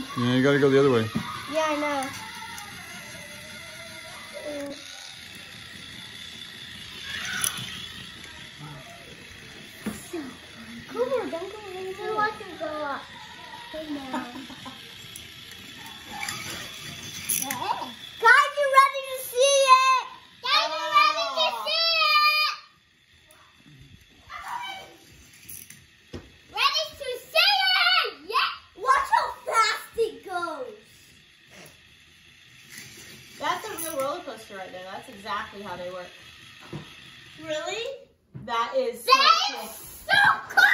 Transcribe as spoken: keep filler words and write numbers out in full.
Yeah, you gotta go the other way. Yeah, I know. Mm. So, Cooper, don't go really good. Watch it go up. Hey, now. Guys, you ready to see it? Guys, you ready to see it? Ready to see it? Yeah. Watch how fast it goes. That's a real roller coaster right there. That's exactly how they work. Really? That is so That cool. is so cool.